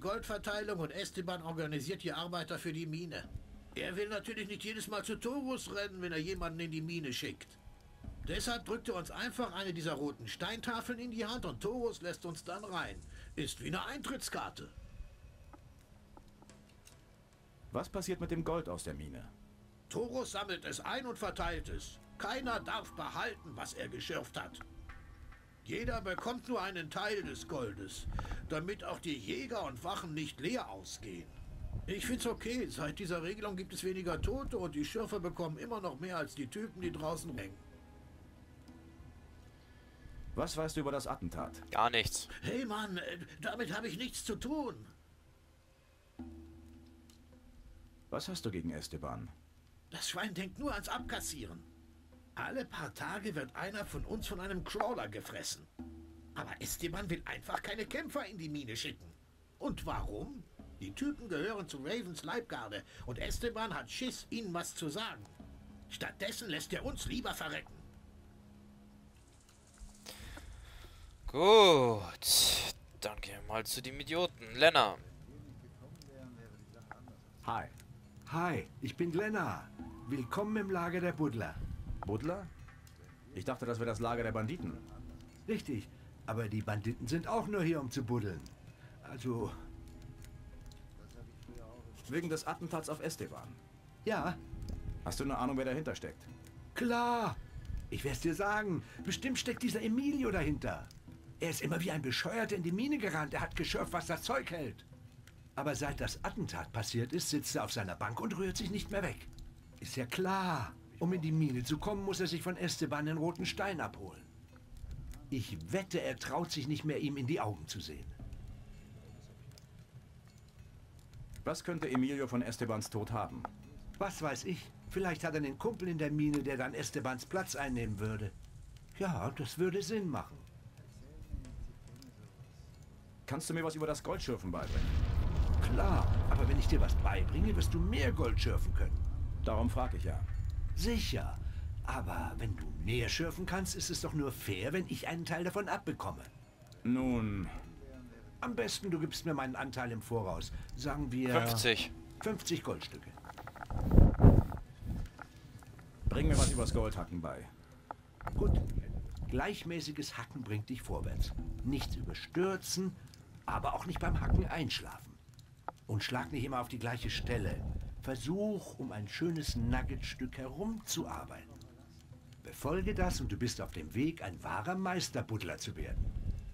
Goldverteilung und Esteban organisiert die Arbeiter für die Mine. Er will natürlich nicht jedes Mal zu Torus rennen, wenn er jemanden in die Mine schickt. Deshalb drückt er uns einfach eine dieser roten Steintafeln in die Hand und Torus lässt uns dann rein. Ist wie eine Eintrittskarte. Was passiert mit dem Gold aus der Mine? Torus sammelt es ein und verteilt es. Keiner darf behalten, was er geschürft hat. Jeder bekommt nur einen Teil des Goldes, damit auch die Jäger und Wachen nicht leer ausgehen. Ich find's okay, seit dieser Regelung gibt es weniger Tote und die Schürfer bekommen immer noch mehr als die Typen, die draußen hängen. Was weißt du über das Attentat? Gar nichts. Hey Mann, damit habe ich nichts zu tun. Was hast du gegen Esteban? Das Schwein denkt nur ans Abkassieren. Alle paar Tage wird einer von uns von einem Crawler gefressen. Aber Esteban will einfach keine Kämpfer in die Mine schicken. Und warum? Die Typen gehören zu Ravens Leibgarde und Esteban hat Schiss, ihnen was zu sagen. Stattdessen lässt er uns lieber verrecken. Gut. Dann gehen wir mal zu den Idioten. Lena. Hi. Hi, ich bin Glenna. Willkommen im Lager der Buddler. Buddler? Ich dachte, das wäre das Lager der Banditen. Richtig, aber die Banditen sind auch nur hier, um zu buddeln. Also, Wegen des Attentats auf Esteban. ja, Hast du eine Ahnung, wer dahinter steckt? klar. Ich werd's dir sagen. Bestimmt steckt dieser Emilio dahinter. Er ist immer wie ein Bescheuerter in die Mine gerannt. Er hat geschürft, was das Zeug hält. Aber seit das Attentat passiert ist, sitzt er auf seiner Bank und rührt sich nicht mehr weg. Ist ja klar. Um in die Mine zu kommen, muss er sich von Esteban den roten Stein abholen. Ich wette, er traut sich nicht mehr, ihm in die Augen zu sehen. Was könnte Emilio von Estebans Tod haben? Was weiß ich? Vielleicht hat er einen Kumpel in der Mine, der dann Estebans Platz einnehmen würde. Ja, das würde Sinn machen. Kannst du mir was über das Goldschürfen beibringen? Klar, aber wenn ich dir was beibringe, wirst du mehr Gold schürfen können. Darum frage ich ja. Sicher. Aber wenn du mehr schürfen kannst, ist es doch nur fair, wenn ich einen Teil davon abbekomme. Nun, Am besten, du gibst mir meinen Anteil im Voraus. Sagen wir 50. 50 Goldstücke. bring mir was übers Goldhacken bei. Gut. Gleichmäßiges Hacken bringt dich vorwärts. Nichts überstürzen, aber auch nicht beim Hacken einschlafen. Und schlag nicht immer auf die gleiche Stelle. Versuch, um ein schönes Nuggetstück herumzuarbeiten. Befolge das und du bist auf dem Weg, ein wahrer Meisterbuddler zu werden.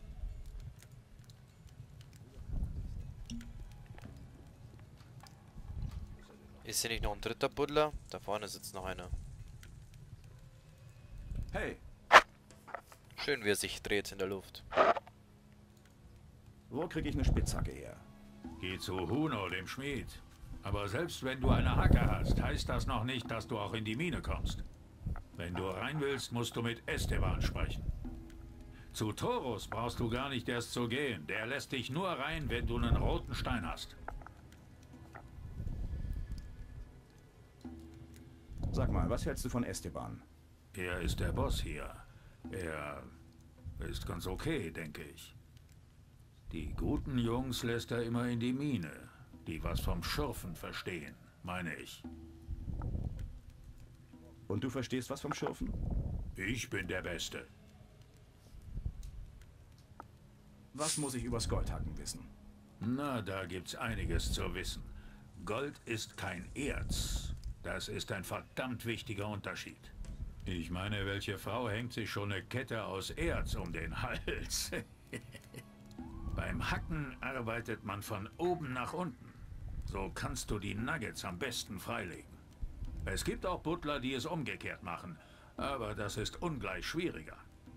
Ist hier nicht noch ein dritter Buddler? Da vorne sitzt noch einer. Hey, Schön, wie er sich dreht in der Luft. wo kriege ich eine Spitzhacke her? Geh zu Huno, dem Schmied. Aber selbst wenn du eine Hacke hast, heißt das noch nicht, dass du auch in die Mine kommst. Wenn du rein willst, musst du mit Esteban sprechen. Zu Torus brauchst du gar nicht erst zu gehen. Der lässt dich nur rein, wenn du einen roten Stein hast. Sag mal, was hältst du von Esteban? Er ist der Boss hier. Er ist ganz okay, denke ich. Die guten Jungs lässt er immer in die Mine, die was vom Schürfen verstehen, meine ich. Und du verstehst was vom Schürfen? Ich bin der Beste. Was muss ich übers Goldhacken wissen? Na, da gibt's einiges zu wissen. Gold ist kein Erz. Das ist ein verdammt wichtiger Unterschied. Ich meine, welche Frau hängt sich schon eine Kette aus Erz um den Hals? Beim Hacken arbeitet man von oben nach unten. So kannst du die Nuggets am besten freilegen. Es gibt auch Buddler, die es umgekehrt machen, aber das ist ungleich schwieriger.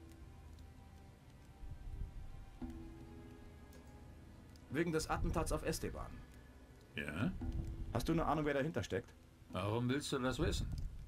Wegen des Attentats auf Esteban. Ja? Hast du eine Ahnung, wer dahinter steckt? Warum willst du das wissen?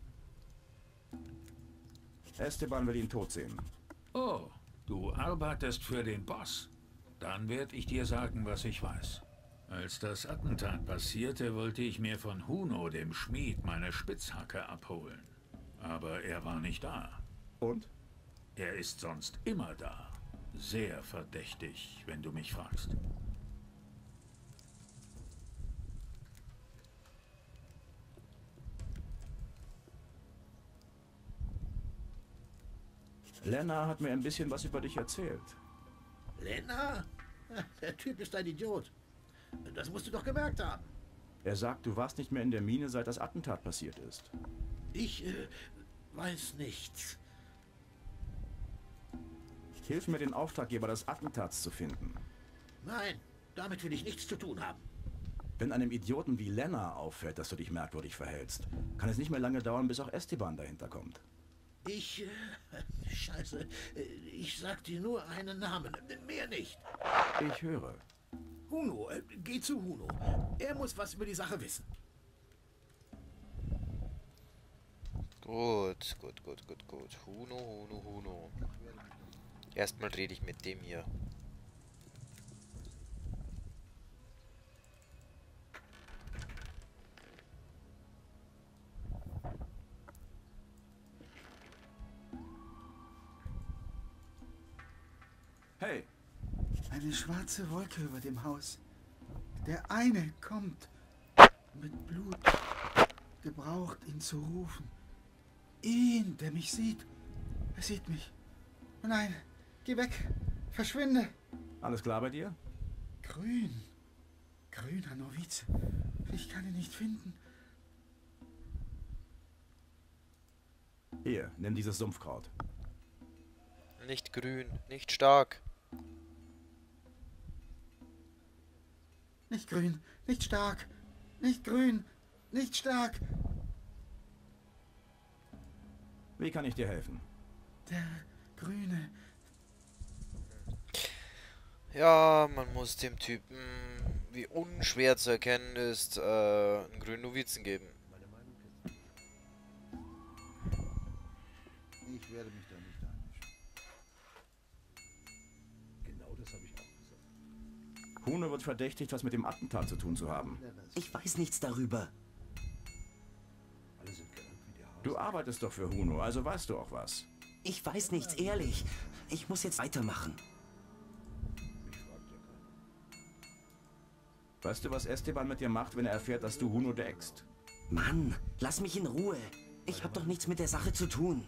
Esteban will ihn tot sehen. Oh, du arbeitest für den Boss. Dann werde ich dir sagen, was ich weiß. Als das Attentat passierte, wollte ich mir von Huno, dem Schmied, meine Spitzhacke abholen. Aber er war nicht da. Und? Er ist sonst immer da. Sehr verdächtig, wenn du mich fragst. Lena hat mir ein bisschen was über dich erzählt. Lena? Der Typ ist ein Idiot. Das musst du doch gemerkt haben. Er sagt, du warst nicht mehr in der Mine, seit das Attentat passiert ist. Ich weiß nichts. Hilf mir, den Auftraggeber des Attentats zu finden. Nein, damit will ich nichts zu tun haben. Wenn einem Idioten wie Lena auffällt, dass du dich merkwürdig verhältst, kann es nicht mehr lange dauern, bis auch Esteban dahinter kommt. Scheiße. Ich sag dir nur einen Namen, mehr nicht. Ich höre. Huno, geh zu Huno. Er muss was über die Sache wissen. Gut. Huno. Erstmal rede ich mit dem hier. Hey, Eine schwarze Wolke über dem Haus. Der eine kommt mit Blut, gebraucht, ihn zu rufen. Ihn, der mich sieht. Er sieht mich. Oh nein, geh weg. Verschwinde. alles klar bei dir? Grüner Novize. Ich kann ihn nicht finden. Hier, nimm dieses Sumpfkraut. Nicht grün, nicht stark. Nicht grün, nicht stark. Nicht grün, nicht stark. Wie kann ich dir helfen? Der Grüne. Ja, man muss dem Typen, wie unschwer zu erkennen ist, einen grünen Novizen geben. Ich werde mich da nicht einmischen. Genau das habe ich auch gesagt. Huno wird verdächtigt, was mit dem Attentat zu tun zu haben. Ich weiß nichts darüber. Alle sind gerannt wie die Hasen. Du arbeitest doch für Huno, also weißt du auch was. Ich weiß nichts, ehrlich. Ich muss jetzt weitermachen. Mich fragt ja keiner. Weißt du, was Esteban mit dir macht, wenn er erfährt, dass du Huno deckst? Mann, lass mich in Ruhe. Ich habe doch nichts mit der Sache zu tun.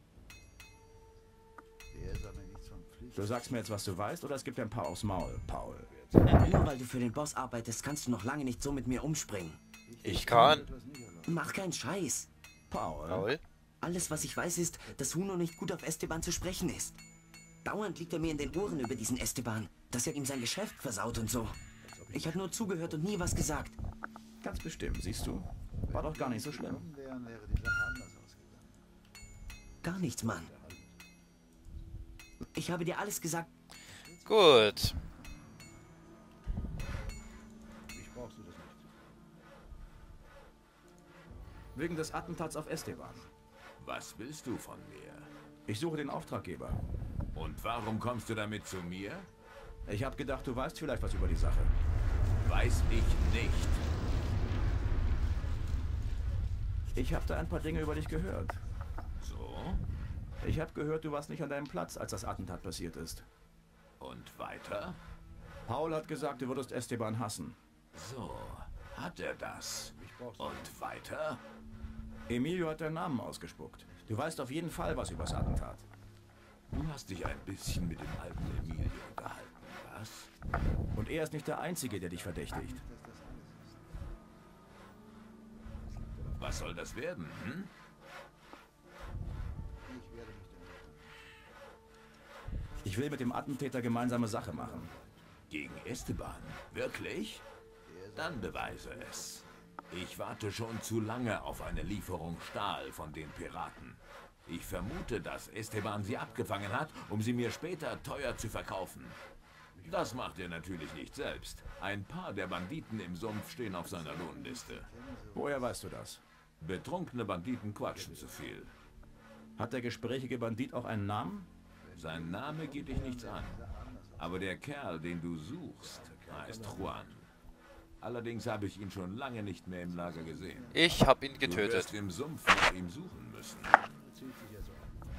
Der ist aber nichts von Pflicht. Du sagst mir jetzt, was du weißt, oder es gibt dir ein paar aufs Maul, Paul. Nur weil du für den Boss arbeitest, kannst du noch lange nicht so mit mir umspringen. Ich kann. Etwas nicht erlaubt. Mach keinen Scheiß. Paul? Alles, was ich weiß, ist, dass Huno nicht gut auf Esteban zu sprechen ist. Dauernd liegt er mir in den Ohren über diesen Esteban, dass er ihm sein Geschäft versaut und so. Ich habe nur zugehört und nie was gesagt. Ganz bestimmt, siehst du? War doch gar nicht so schlimm. Gekommen wären, wäre die Sache anders ausgegangen. Gar nichts, Mann. Ich habe dir alles gesagt. Gut. Mich brauchst du das nicht. Wegen des Attentats auf Esteban. Was willst du von mir? Ich suche den Auftraggeber. Und warum kommst du damit zu mir? Ich habe gedacht, du weißt vielleicht was über die Sache. Weiß ich nicht. Ich habe da ein paar Dinge über dich gehört. So? Ich habe gehört, du warst nicht an deinem Platz, als das Attentat passiert ist. Und weiter? Paul hat gesagt, du würdest Esteban hassen. So, hat er das? Mich brauchst du Und weiter? Emilio hat deinen Namen ausgespuckt. Du weißt auf jeden Fall was über das Attentat. Du hast dich ein bisschen mit dem alten Emilio unterhalten, was? Und er ist nicht der Einzige, der dich verdächtigt. Was soll das werden, hm? Ich werde mich da nicht einmischen. Ich will mit dem Attentäter gemeinsame Sache machen. Gegen Esteban? Wirklich? Dann beweise es. Ich warte schon zu lange auf eine Lieferung Stahl von den Piraten. Ich vermute, dass Esteban sie abgefangen hat, um sie mir später teuer zu verkaufen. Das macht er natürlich nicht selbst. Ein paar der Banditen im Sumpf stehen auf seiner Lohnliste. Woher weißt du das? Betrunkene Banditen quatschen zu viel. Hat der gesprächige Bandit auch einen Namen? Sein Name geht dich nichts an. Aber der Kerl, den du suchst, heißt Juan. Allerdings habe ich ihn schon lange nicht mehr im Lager gesehen. Ich habe ihn Du getötet. wirst im Sumpf nach ihm suchen müssen. Zieht sich ja so an.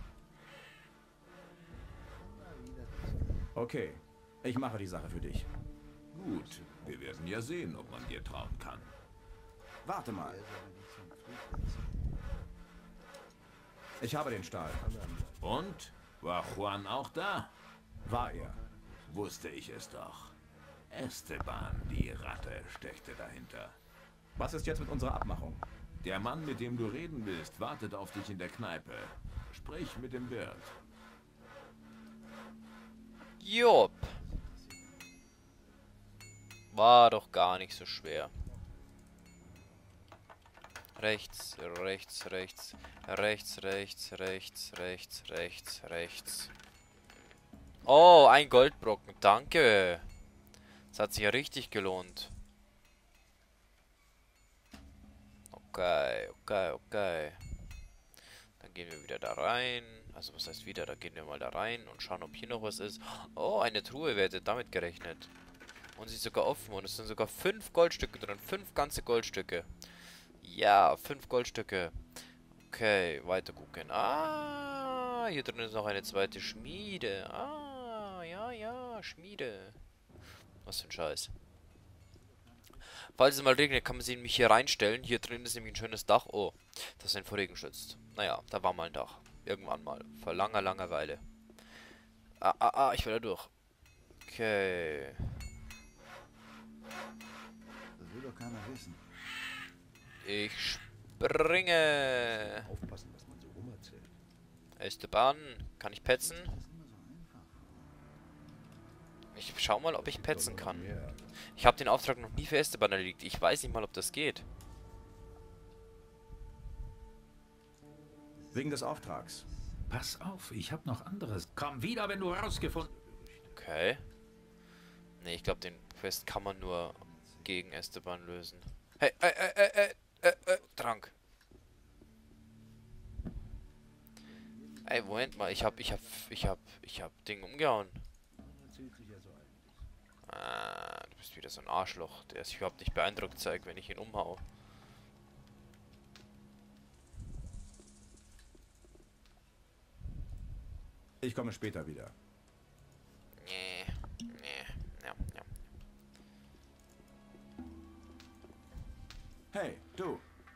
Okay, ich mache die Sache für dich. Gut, wir werden ja sehen, ob man dir trauen kann. Warte mal. Der ist aber nichts von Pflicht erzählen. Ich habe den Stahl. Und? War Juan auch da? War er. Wusste ich es doch. Esteban, die Ratte, steckte dahinter. Was ist jetzt mit unserer Abmachung? Der Mann, mit dem du reden willst, wartet auf dich in der Kneipe. Sprich mit dem Wirt. Jopp. War doch gar nicht so schwer. Rechts, rechts, rechts, rechts, rechts, rechts, rechts, rechts, rechts. Oh, ein Goldbrocken, danke. Das hat sich ja richtig gelohnt. Okay, okay, okay. Dann gehen wir wieder da rein. Also was heißt wieder? Da gehen wir mal da rein und schauen, ob hier noch was ist. Oh, eine Truhe, wer hätte damit gerechnet? Und sie ist sogar offen und es sind sogar 5 Goldstücke drin. 5 ganze Goldstücke. Ja, 5 Goldstücke. Okay, weiter gucken. Ah, hier drin ist noch eine zweite Schmiede. Ah, ja, ja, Schmiede. Was für ein Scheiß. Falls es mal regnet, kann man sie nämlich hier reinstellen. Hier drin ist nämlich ein schönes Dach. Oh, das ist vor Regen schützt. Naja, da war mal ein Dach. Irgendwann mal. Vor langer, langer Weile. Ich will da durch. Okay. Das will doch keiner wissen. Ich springe. Aufpassen, was man so rumerzählt. Esteban, kann ich petzen? Ich schau mal, ob ich petzen kann. Ich habe den Auftrag noch nie für Esteban erledigt. Ich weiß nicht mal, ob das geht. Wegen des Auftrags. Pass auf, ich habe noch anderes. Komm wieder, wenn du rausgefunden... Okay. Ne, ich glaube, den Quest kann man nur gegen Esteban lösen. Hey, Trank. Ey, Moment mal, ich hab Ding umgehauen. Du bist wieder so ein Arschloch, der sich überhaupt nicht beeindruckt zeigt, wenn ich ihn umhau. Ich komme später wieder. Nee, ja. Hey, du.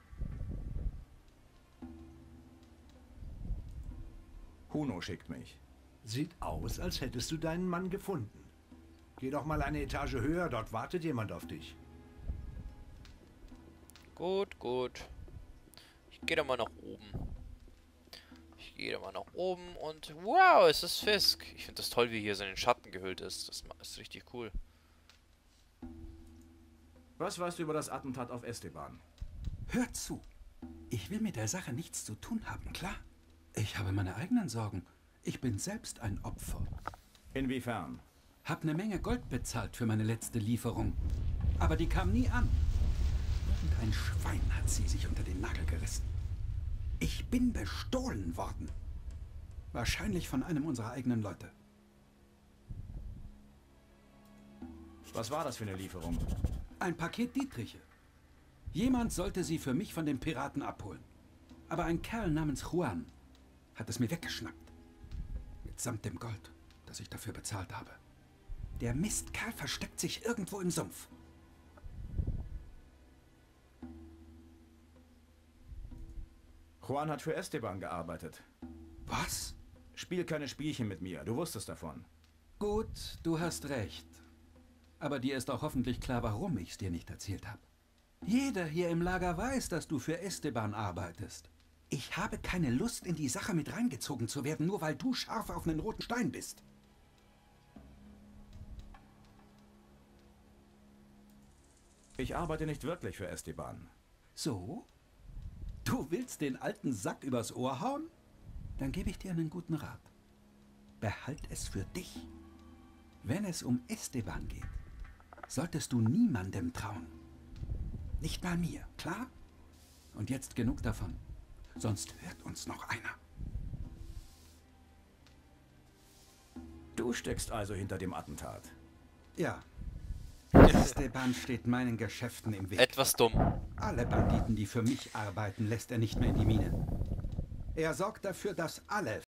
Huno schickt mich. Sieht aus, als hättest du deinen Mann gefunden. Geh doch mal eine Etage höher, dort wartet jemand auf dich. Gut, gut. Ich gehe da mal nach oben. Und wow, es ist Fisk. Ich finde das toll, wie hier so in den Schatten gehüllt ist. Das ist richtig cool. Was weißt du über das Attentat auf Esteban? Hör zu. Ich will mit der Sache nichts zu tun haben, klar? Ich habe meine eigenen Sorgen. Ich bin selbst ein Opfer. Inwiefern? Hab eine Menge Gold bezahlt für meine letzte Lieferung. Aber die kam nie an. Irgendein Schwein hat sie sich unter den Nagel gerissen. Ich bin bestohlen worden. Wahrscheinlich von einem unserer eigenen Leute. Was war das für eine Lieferung? Ein Paket Dietriche. Jemand sollte sie für mich von den Piraten abholen. Aber ein Kerl namens Juan hat es mir weggeschnappt. Mitsamt dem Gold, das ich dafür bezahlt habe. Der Mistkerl versteckt sich irgendwo im Sumpf. Juan hat für Esteban gearbeitet. Was? Spiel keine Spielchen mit mir, du wusstest davon. Gut, du hast recht. Aber dir ist auch hoffentlich klar, warum ich es dir nicht erzählt habe. Jeder hier im Lager weiß, dass du für Esteban arbeitest. Ich habe keine Lust, in die Sache mit reingezogen zu werden, nur weil du scharf auf einen roten Stein bist. Ich arbeite nicht wirklich für Esteban. So? Du willst den alten Sack übers Ohr hauen? Dann gebe ich dir einen guten Rat. Behalt es für dich. Wenn es um Esteban geht, solltest du niemandem trauen. Nicht mal mir, klar? Und jetzt genug davon. Sonst hört uns noch einer. Du steckst also hinter dem Attentat. Ja. Esteban steht meinen Geschäften im Weg. Etwas dumm. Alle Banditen, die für mich arbeiten, lässt er nicht mehr in die Mine. Er sorgt dafür, dass alle